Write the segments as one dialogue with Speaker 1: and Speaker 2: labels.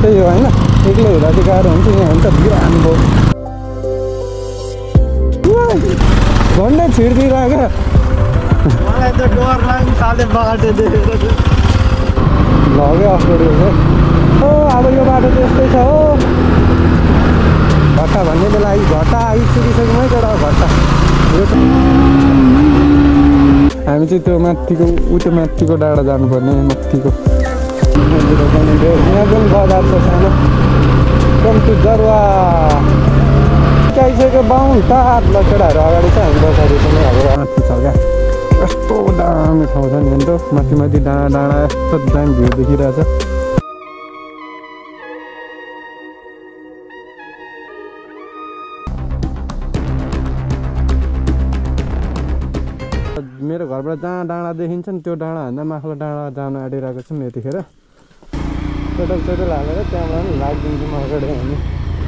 Speaker 1: त्यही हो होइन, एक्लै हुँदा चाहिँ गाह्रो हुन्छ। यहाँ हुन्छ बिरामी भयो झन्डै छिर्दिरहेको क्या।
Speaker 2: मलाई त डर लाग्यो साले बाटो देखेर
Speaker 1: लग्यो अफरोड हो। अब यो बाटो चाहिँ यस्तै छ हो। घट्टा भन्ने बेला घट्टा आइसकिसक्यौँ है केटा घट्टा। हामी चाहिँ त्यो माथिको त्यो माथिको डाँडा जानुपर्ने माथिको। यहाँ पनि बजार छ सानो कम्ती जरुवा आइसक्यो 52 तार ल केटाहरू अगाडि छ, हामी पछाडि पनि अब माथि छ क्या। यस्तो दामी ठाउँ छ नि अन्त माथि माथि डाँडा डाँडा यस्तो दामी भ्यू देखिरहेछ। मेरो घरबाट जहाँ डाँडा देखिन्छ नि त्यो डाँडाभन्दा माथिल्लो डाँडा जानु आँटिरहेको छौँ यतिखेर। पेट्रोल हालेर त्यहाँबाट पनि लागिदिन्छौँ अगाडि हामी।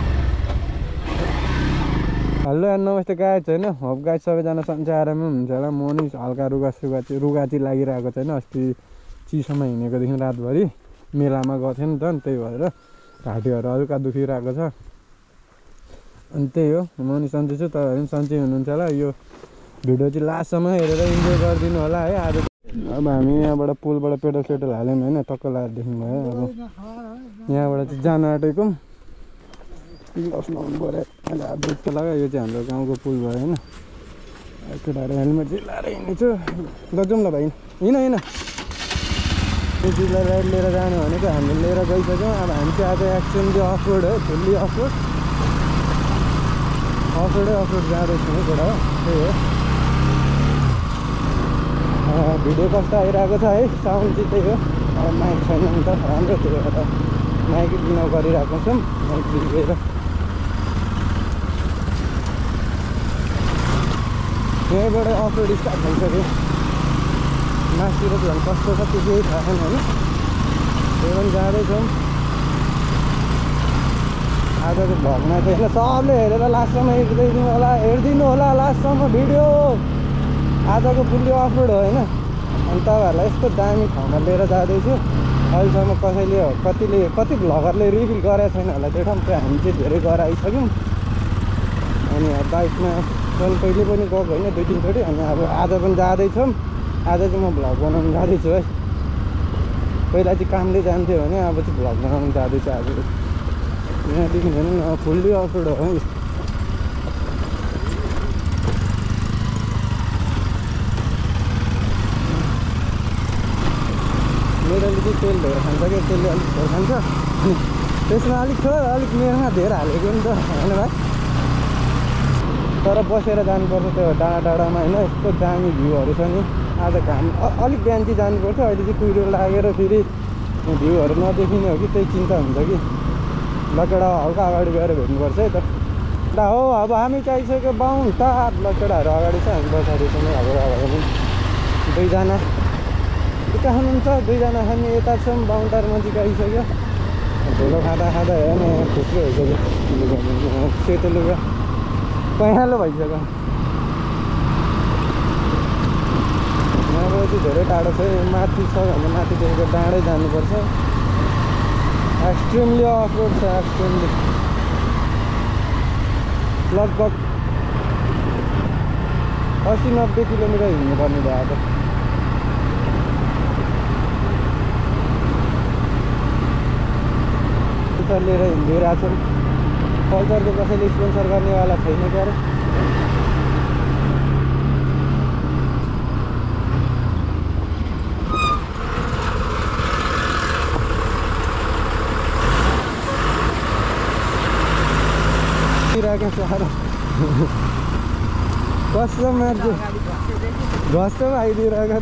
Speaker 1: हेलो यार नमस्ते गाइज होइन, होप गाइज सबैजना सन्चै आरामै हुनुहुन्छ होला। म नि हल्का रुगाची लागिरहेको छैन। अस्ति चिसोमा हिँडेकोदेखि रातभरि मेलामा गएको थियो नि त, त्यही भएर घाँटीहरू हल्का दुखिरहेको छ। अनि त्यही हो, म नि सन्चै छु, तपाईँहरू पनि सन्चै हुनुहुन्छ होला। यो भिडियो चाहिँ लास्टसम्म हेरेर इन्जोय गरिदिनु होला है। आज अब हामी यहाँबाट पुलबाट पेट्रोल हाल्यौँ होइन, टक्क लगाएरदेखि भयो। अब यहाँबाट चाहिँ जानु आँटेको ग्लोभ्स लगाउनु पऱ्यो। अहिले हात बुट त लगायो। यो चाहिँ हाम्रो गाउँको पुल भयो होइन। केटाहरू हेलमेट चाहिँ लगाएर हिँड्नेछु। ल जाउँ ल भाइ, हिँड त्यो चिजलाई राइड लिएर जानु भनेको हामीले लिएर गइसक्यौँ। अब हामी चाहिँ आज एक्चुअली अफरोड हो, फुल्ली अफरोड जाँदैछौँ है केटा हो। त्यही हो, भिडियो कस्तो आइरहेको छ है, साउन्ड चाहिँ त्यही हो। अब माइक छैन नि त राम्रो, त्यही भएर माइक बिना गरिरहेको छौँ। माइक बिग्रेर यहीँबाट अफरोड स्टार्ट भइसक्यो। मासतिर झन् कस्तो छ त्यो केही थाहा छैन होइन, त्यही पनि जाँदैछौँ। आजको भ्लगमा चाहिँ होइन सबले हेरेर लास्टसम्म हेरिदिनु होला लास्टसम्म भिडियो। आजको फुल्ली अफरोड हो होइन। अनि तपाईँहरूलाई यस्तो दामी ठाउँमा लिएर जाँदैछु। अहिलेसम्म कति भ्लगरले रिभिल गरेको छैन होला त्यो ठाउँ, त्यो हामी चाहिँ धेरै गएर आइसक्यौँ। अनि बाइकमा पहिले पनि गएको होइन 2-3 चोटि। अनि अब आज पनि जाँदैछौँ। आज चाहिँ म भ्लग बनाउनु जाँदैछु है। पहिला चाहिँ कामले जान्थ्यो भने अब चाहिँ भ्लग बनाउनु जाँदैछु आज। यहाँदेखि झन् फुल्ली अफरोड हो है। मेरो अलिकति तेल धेरै खान्छ क्या, त्यसले अलिक धेरै खान्छ। त्यसमा अलिक मेरोमा धेरै हालेको नि त होइन भाइ। तर बसेर जानुपर्छ त्यो डाँडामा होइन, यस्तो दामी भ्यूहरू छ नि। आज घाम अलिक बिहान चाहिँ जानुपर्छ, अहिले चाहिँ कुहिरो लागेर फेरि भ्यूहरू नदेखिने हो कि त्यही चिन्ता हुन्छ कि। लकेडा हल्का अगाडि गएर भेट्नुपर्छ है त हो। अब हामी चाहिँ आइसक्यो 52 तार। लकेडाहरू अगाडि छ, हामी पछाडि पनि अब दुईजना उता हुनुहुन्छ, दुईजना हामी यता छौँ। 52 तार नजिक आइसक्यो। धुलो खाँदा हेर न खुसी भइसक्यो। सेतो लुगा पहेँलो भइसक्यो। यहाँबाट चाहिँ धेरै टाढो छ, माथि छ भने माथिदेखिको डाँडै जानुपर्छ। एक्सट्रिमली अफरोड छ, एक्सट्रिमली लगभग 80-90 किलोमिटर हिँड्नुपर्ने भयो। अब लिएर हिँडिरहेको छौँ। कल्चरको कसैले स्पोन्सर गर्नेवाला छैन क्या अरे। कसम मान्छे घस्छ आइदिइरहेको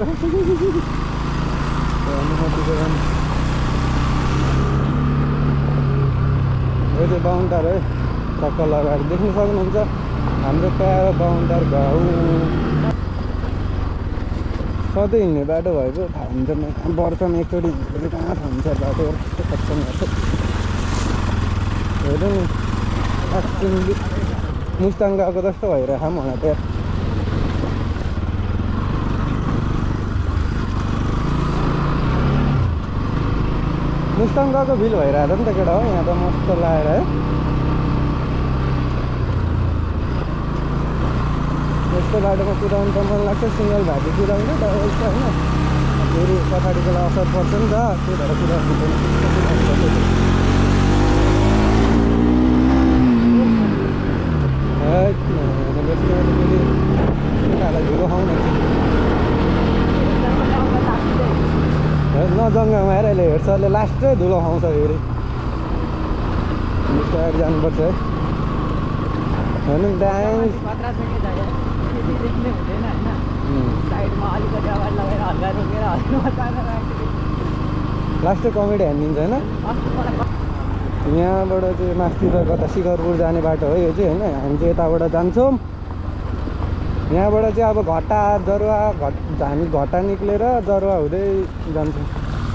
Speaker 1: यो चाहिँ 52 तार है, टक्क लगाएर देख्न सक्नुहुन्छ हाम्रो प्यारो 52 तार घाउ। सधैँ हिँड्ने बाटो भएको थाहा हुन्छ, वर्षमा एकचोटि हिँडेको कहाँ थाहा हुन्छ बाटो। कस्तो खत्तम गर्छ हेर्नु नि। एक्चुअली मुस्ताङ गएको जस्तो भइरहेको छ मलाई त। मुस्ताङ गएको भिल भइरहेको छ नि त केटा हो यहाँ त मस्त लागेर है यस्तो बाटोमा कुदाउनु त मन लाग्छ सिङ्गल भाजी कुदाउनु डबल छ होइन फेरि पछाडिकोलाई असर पर्छ नि त त्यही भएर कुदाउनु केटाहरूलाई धुलो खाउँ न जङ्गलमा आएर अहिले हेर्छ अहिले लास्टै धुलो खाउँछ फेरि बिस्तारै जानुपर्छ है होइन ड्याङ लास्टै कमेडी हानिदिन्छ होइन यहाँबाट चाहिँ मास्तिर कता शिखरपुर जाने बाटो हो यो चाहिँ होइन हामी चाहिँ यताबाट जान्छौँ यहाँबाट चाहिँ अब घट्टा जरुवा हामी घट्टा निक्लेर जरुवा हुँदै जान्छौँ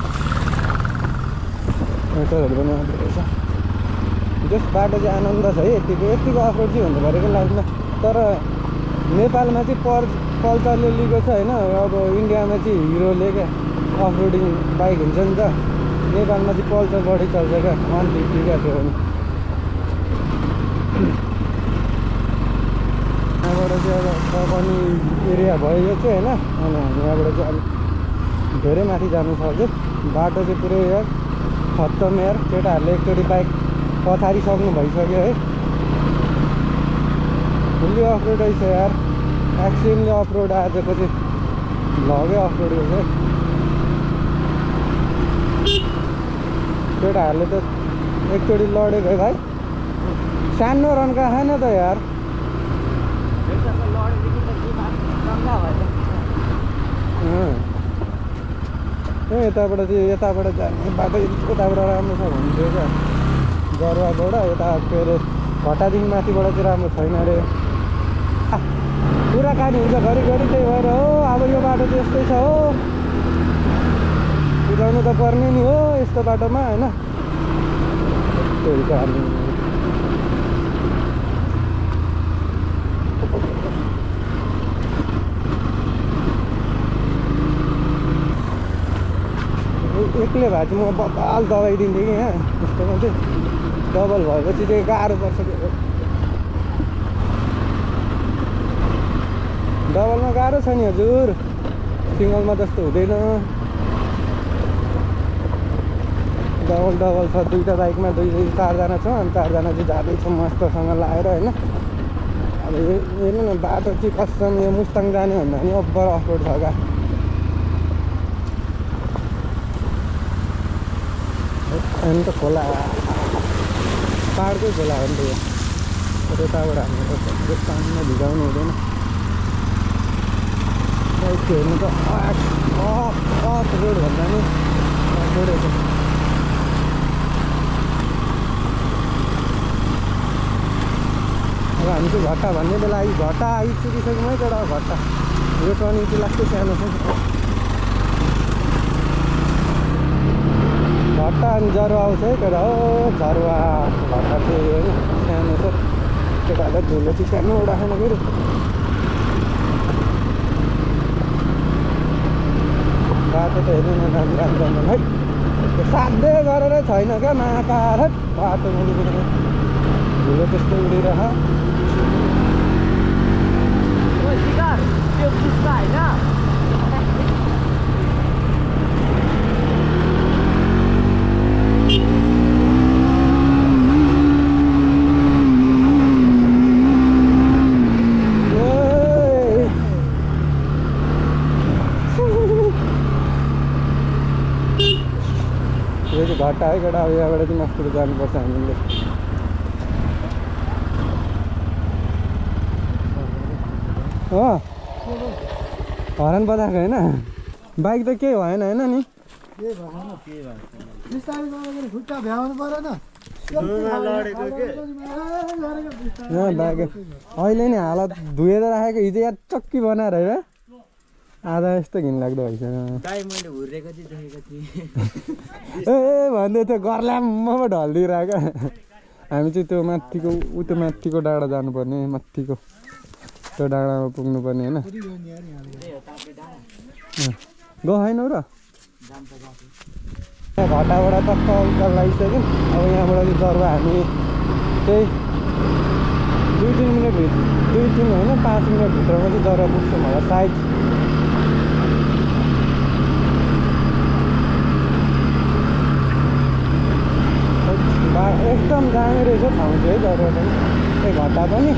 Speaker 1: मोटरहरू पनि रहेछ जस बाटो चाहिँ आनन्द छ है यतिको अफरोड चाहिँ हुनु परेको लाइफमा तर नेपालमा चाहिँ पल्सरले लिएको छ होइन अब इन्डियामा चाहिँ हिरोले क्या अफरोडिङ बाइक हुन्छ नि त नेपालमा चाहिँ पल्सर बढी चल्छ क्या 150 क्या त्यो पनि यहाँबाट चाहिँ अब कपनी एरिया भयो यो चाहिँ होइन अनि हामी यहाँबाट चाहिँ अलिक धेरै माथि जानु छ अझै बाटो चाहिँ पुरै यार खत्तम यार केटाहरूले एकचोटि बाइक पछारिसक्नु भइसक्यो है फुल्ली अफरोड रहेछ यार एक्सिडेन्टली अफरोड आजको चाहिँ लगै अफरोड रहेछ केटाहरूले त एकचोटि लडेको है भाइ सानो रन्का खान त यार यताबाट चाहिँ यताबाट जाने बाटो यताबाट राम्रो छ भन्थ्यो क्या जरुवाबाट यता के अरे घट्टादेखि माथिबाट चाहिँ राम्रो छैन अरे कुराकानी हुन्छ घरिघरि त्यही भएर हो अब यो बाटो चाहिँ यस्तै छ हो कुदाउनु त पर्ने नि हो यस्तो बाटोमा होइन त्यही त हामी एक्लै भए चाहिँ म बबाल दबाई दिन्थेँ कि यहाँ यस्तोमा चाहिँ डबल भएपछि चाहिँ गाह्रो पर्छ डबलमा गाह्रो छ नि हजुर सिङ्गलमा जस्तो हुँदैन डबल छ दुईवटा बाइकमा चारजना छ अनि चारजना चाहिँ जाँदैछौँ मस्तसँग लाएर होइन अब हेर्नु न बाटो चाहिँ कसम यो मुस्ताङ जाने भन्दा पनि अब्बर अफरोड छ क्या अनि त खोला पाहाडकै खोला हो नि त यो यताबाट हामी त पानीमा भिजाउनु हुँदैन बाइक हेर्नु त अफ रोड भन्दा नि रोडै छ अब हामी चाहिँ घट्टा भन्ने बेला घट्टा आइसकिसक्यौँ है केटा घट्टा यो टर्निङ चाहिँ लास्टै सानो छ घट्टा अनि जरुवा आउँछ है केटा हो जरुवा घट्टा चाहिँ होइन सानो छ केटाहरूलाई धुलो चाहिँ सानो राखेन फेरि बाटो त हेर्नु न राम्रो है त्यो साध्यै गरेर छैन क्या महाकार बाटो मुनिबाट धुलो त्यस्तो उडिरह घट्टा है केटा अब यहाँबाट चाहिँ मास्तिर जानुपर्छ हामीले हो हरान बजाएको होइन बाइक त केही भएन होइन नि बाइक अहिले नि हालत धुएर राखेको हिजो यहाँ चक्की बनाएर है आधा यस्तो घिनलाग्दो भइसक्यो ए भन्दै थियो गर्लाममा ढल्दिरहेको हामी चाहिँ त्यो माथिको त्यो माथिको डाँडा जानुपर्ने माथिको त्यो डाँडामा पुग्नुपर्ने होइन गएनौ र घटाबाट टक्क उकालो लागिसक्यौँ। अब यहाँबाट चाहिँ जरुवा हामी त्यही 2-3 मिनट भित्र 2-3 होइन 5 मिनट भित्रमा चाहिँ जरुवा पुग्छौँ होला सायद। एकदम दामी रहेछ ठाउँ चाहिँ है जरुवा पनि, त्यही घट्टा पनि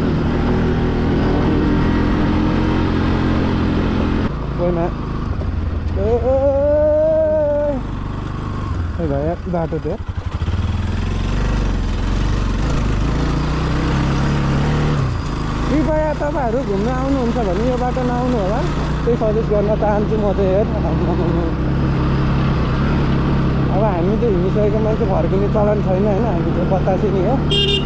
Speaker 1: कोहीमा भयो बाटो थियो। कृपया तपाईँहरू घुम्न आउनुहुन्छ भने यो बाटो नआउनु होला, त्यही सजेस्ट गर्न चाहन्छु म चाहिँ। हेर अब हामी चाहिँ हिँडिसकेको मान्छे फर्किने चलन छैन होइन, हामी चाहिँ बतासे नि हो।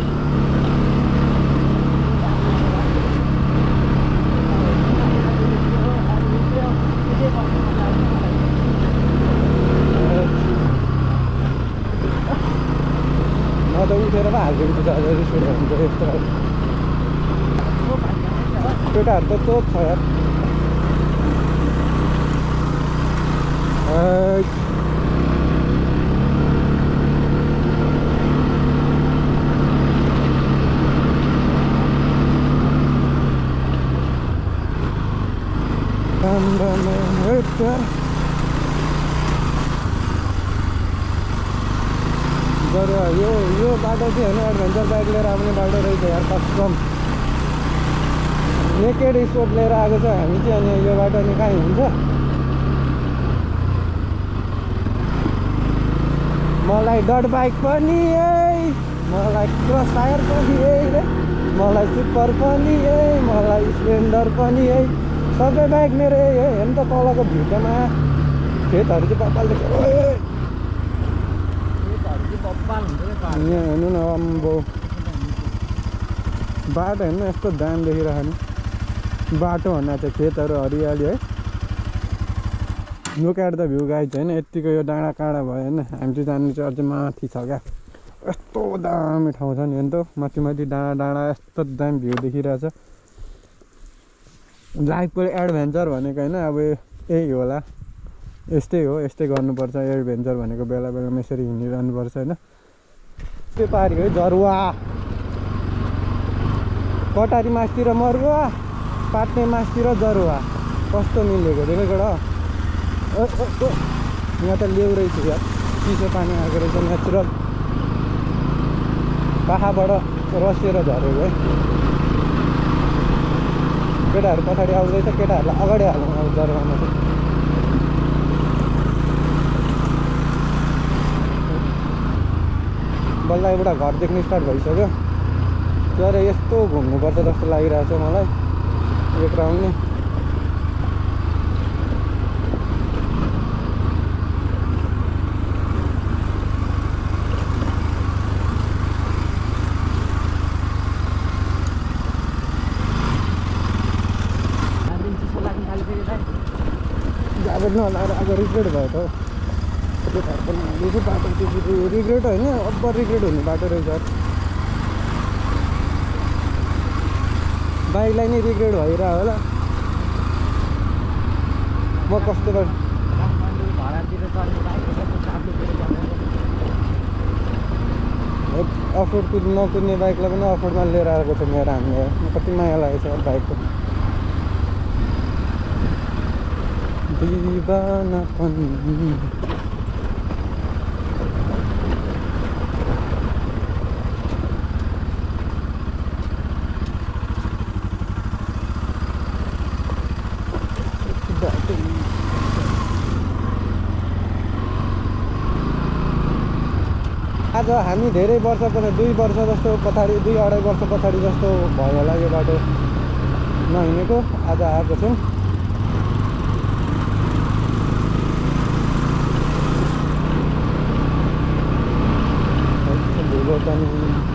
Speaker 1: म त उठेर पो हालिदिन्छु त अझै रिस उठ्यो भने चाहिँ यस्तो केटाहरू त चोप छ यार। जरुवा यो बाटो चाहिँ होइन एडभेन्चर बाइक लिएर आउने बाटो रहेछ यार कसम। नेकेड स्पोर्ट लिएर आएको छ हामी चाहिँ, अनि यो बाटो नि कहीँ हुन्छ। मलाई डट बाइक पनि मलाई क्रस टायर पनि मलाई सुपर पनि मलाई स्प्लेन्डर पनि सबै बाइक मेरो हेर्नु त तलको भिडियोमा खेतहरू चाहिँ बब्बाल देख्छ। यहाँ हेर्नु न अम्बो बाटो हेर्नु यस्तो दाम देखिरहेको नि, बाटो भन्दा चाहिँ खेतहरू हरियाली है। Look at the view guys होइन, यत्तिको यो डाँडा काँडा भयो होइन, हामी चाहिँ जानु चाहिँ अझै माथि छ क्या। यस्तो दामी ठाउँ छ नि हेर्नु त, माथि माथि डाँडा डाँडा यस्तो दामी भ्यू देखिरहेछ। लाइफको एडभेन्चर भनेको होइन अब यही होला, यस्तै हो, यस्तै गर्नुपर्छ। एडभेन्चर भनेको बेला बेलामा यसरी हिँडिरहनुपर्छ होइन। त्यो पारी है जरुवा, कटारी मासतिर मरुवा, पाट्ने मासतिर जरुवा, कस्तो मिलेको देखेको केटा। यहाँ त लेउ रहेछ यार, चिसो पानी आएको रहेछ नेचुरल, पाखाबाट रसिएर झरेको है। केटाहरू पछाडि आउँदैछ, केटाहरूलाई अगाडि हालौँ अब जरुवामा चाहिँ। बल्ल एउटा घर देख्न स्टार्ट भइसक्यो। तर यस्तो घुम्नुपर्छ जस्तो लागिरहेछ मलाई एक राउन्ड नि। ज्याकेट नलाएर अब रिग्रेट भयो त त्यो बाटो रिग्रेट होइन, अब रिग्रेट हुने बाटो रहेछ। बाइकलाई नै रिग्रेट भइरह होला। म कस्तो अफरोड नकुद्ने बाइकलाई पनि अफरोडमा लिएर आएको छ मेरो हामीले। कति माया लागेको छ बाइकको। दिवाना पनि आज हामी धेरै वर्ष पछि 2 वर्ष जस्तो पछाडि 2-2.5 वर्ष पछाडि जस्तो भयो होला यो बाटो नहिँडेको। आज आएको छौँ। धुलो पनि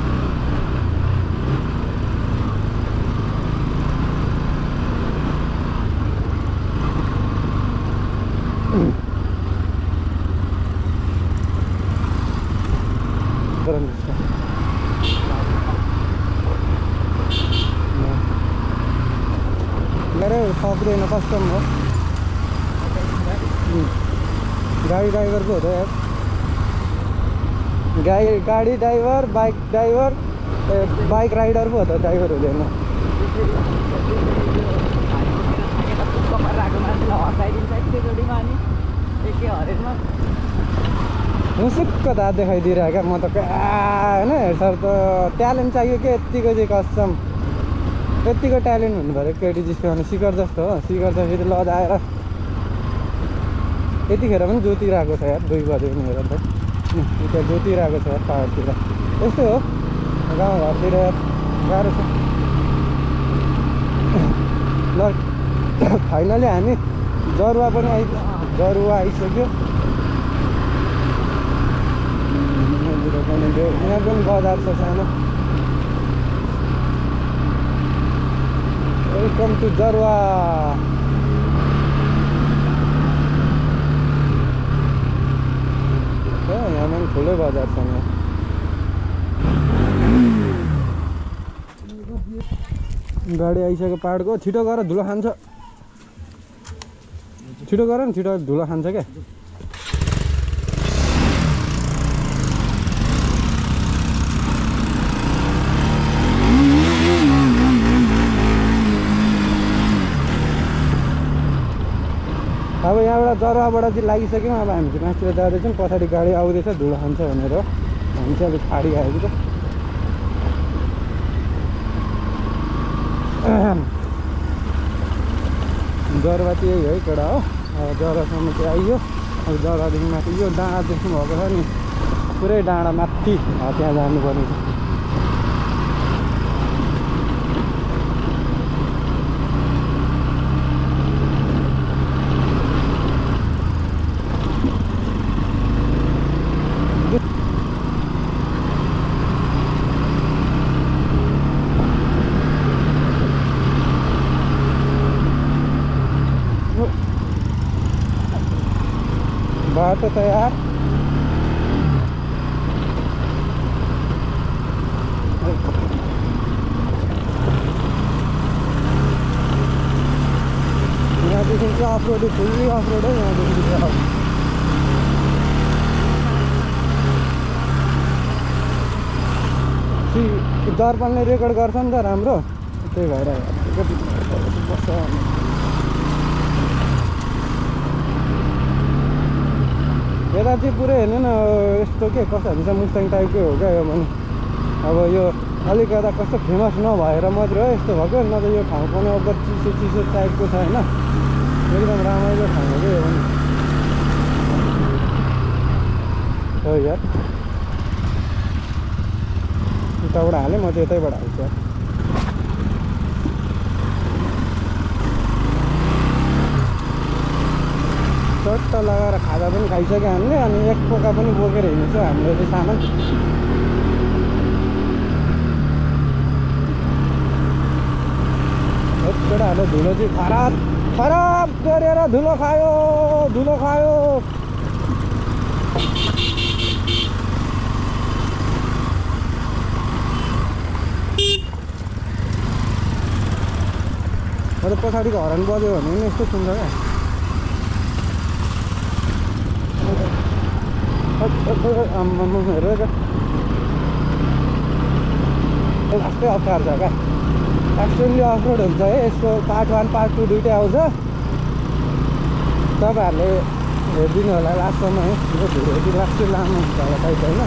Speaker 1: मेरै सक्दैन, कस्टम हो। गाडी ड्राइभरको हो त यार। गाडी driver bike driver bike rider पो हो त ड्राइभर हुँदैन मुसुक्क दाँत देखाइदिइरहेको क्या म त होइन सर त ट्यालेन्ट चाहियो क्या यत्तिको चाहिँ कसम यत्तिको ट्यालेन्ट हुनु पऱ्यो केटी जिस्काउने शिखर जस्तो हो शिखर त फेरि लजाएर यतिखेर पनि जोतिरहेको छ यार 2 बजे पनि हेर त त्यहाँ जोतिरहेको छ यार पाहाडतिर यस्तै हो गाउँघरतिर गाह्रो छ ल फाइनली हामी जरुवा पनि आइसक्यो यहाँ पनि बजार छ सानो वेलकम टु जरुवा यहाँ पनि ठुलै बजार छ यहाँ गाडी आइसक्यो पाहाडको छिटो गर धुलो खान्छ छिटो गर नि छिटो धुलो खान्छ क्या अब यहाँबाट जरुवाबाट चाहिँ लागिसक्यौँ अब हामी चाहिँ माथितिर जाँदैछौँ पछाडि गाडी आउँदैछ धुलो खान्छ भनेर हामी चाहिँ अलिक फाडी आएको छ जरुवा चाहिँ यही है केटा हो जरुवासम्म चाहिँ आइयो अब जरुवादेखि माथि यो डाँडा देख्नु भएको छ नि पुरै डाँडा माथि त्यहाँ जानुपर्ने छ बाटो तयार यहाँदेखि चाहिँ off road fully off road है यहाँदेखि चाहिँ दर्पणले रेकर्ड गर्छ नि त राम्रो त्यही भएर बस्छ यता चाहिँ पुरै हेर्नु न यस्तो के कस्तो छ मुस्ताङ टाइपकै हो क्या यो पनि अब यो अलिक यता कस्तो फेमस नभएर मात्रै हो यस्तो भएको न त यो ठाउँ पनि अब चिसो टाइपको छ होइन एकदम रमाइलो ठाउँ हो क्या यो पनि हो यार उताबाट हालेँ म चाहिँ यतैबाट हाल्छु चट्ट लगाएर खाजा पनि खाइसक्यो हामीले अनि एक पोका पनि बोकेर हिँड्छ हामीले चाहिँ सामान केटाहरूले धुलो चाहिँ खराब गरेर धुलो खायो पछाडिको हर्न बज्यो भने पनि यस्तो सुन्छ क्या हेरेर लास्टै अप्ठ्यारो छ क्या एक्सट्रिमली अफ रोड हुन्छ है यसको पार्ट 1 पार्ट 2 दुइटै आउँछ तपाईँहरूले हेरिदिनु होला लास्टसम्म है यो भिडियो चाहिँ लास्टै लामो हुन्छ होला टाइप होइन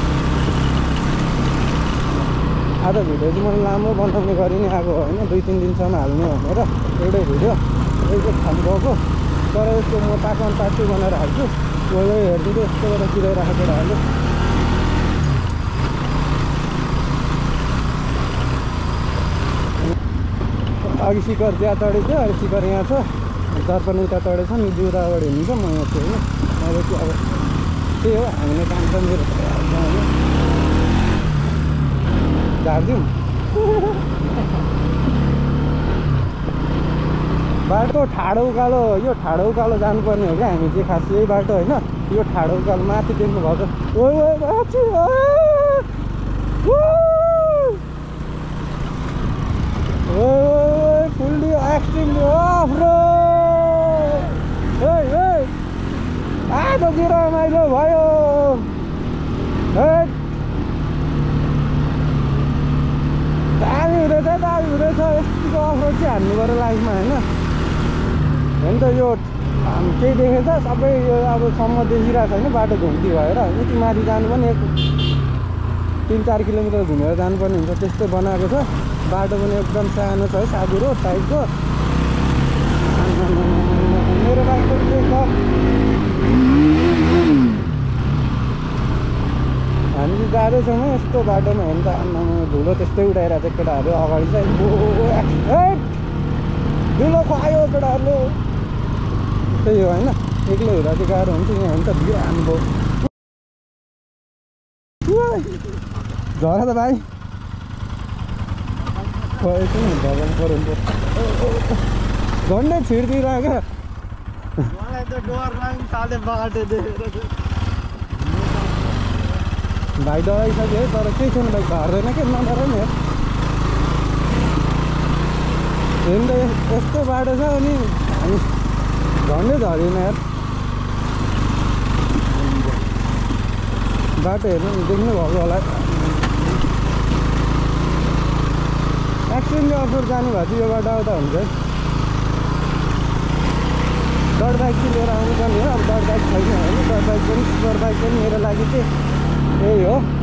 Speaker 1: आज भिडियो चाहिँ मैले लामो बनाउने गरि नै आएको होइन 2-3 दिनसम्म हाल्ने भनेर एउटै भिडियो एउटै ठाउँ गएको तर यसको म पार्ट 1 पार्ट 2 बनाएर हाल्छु कोही हेरिदिँदै यस्तो गरेर चिराइराखेको केटाहरूले अघि शिखर त्यहाँ चढेको थियो अहिले शिखर यहाँ छ दर्पण उता चढेको छ नि जुराबाट हिँड्छ म यहाँ छु होइन अहिले चाहिँ अब त्यही हो हामीले काम सम्झेर झारिदिउँ बाटो ठाडो उकालो यो ठाडो उकालो जानुपर्ने हो क्या हामी चाहिँ खास यही बाटो होइन यो ठाडो उकालो माथि देख्नु भएको फुल्ली एक्सट्रिमली अफ रोड आज चाहिँ रमाइलो भयो हुँदैछ यस्तो अफरोड चाहिँ हान्नु पऱ्यो लाइफमा होइन त यो केही देखेछ सबै यो अब सम्म देखिरहेको छैन बाटो घुम्ती भएर यति माथि जानु पनि 3-4 किलोमिटर घुमेर जानुपर्ने हुन्छ त्यस्तो बनाएको छ बाटो पनि एकदम सानो छ है साधु रोड टाइपको मेरो बाइक पनि त्यही छ हामी जाँदैछौँ यस्तो बाटोमा हेर्नु त धुलो त्यस्तै उडाइरहेको छ केटाहरू अगाडि चाहिँ धुलो खुवायो केटाहरूले त्यही हो होइन एक्लै हुँदा चाहिँ गाह्रो हुन्छ यहाँ हेर्नु त बिहान भयो झरा त भाइ एकछिन पऱ्यो झन्डै छिर्दिएर क्या
Speaker 2: मलाई त डर लाग्नु थाल्यो बाटो देखेर
Speaker 1: भाइ डराइसक्यो है तर केही छैन भाइ झर्दैन के नडर नि हेर्नु त यस्तो बाटो छ अनि हामी झन्डै झरेन यार बाटो हेर्नु देख्नु भएको होला एक्सिडेन्टले अफरोड जानु भएको चाहिँ यो बाटो आउँदा हुन्छ डट बाइक चाहिँ लिएर आउनुपर्ने हो अब डट बाइक छैन होइन डट बाइक पनि सुपर बाइक पनि मेरो लागि चाहिँ यही हो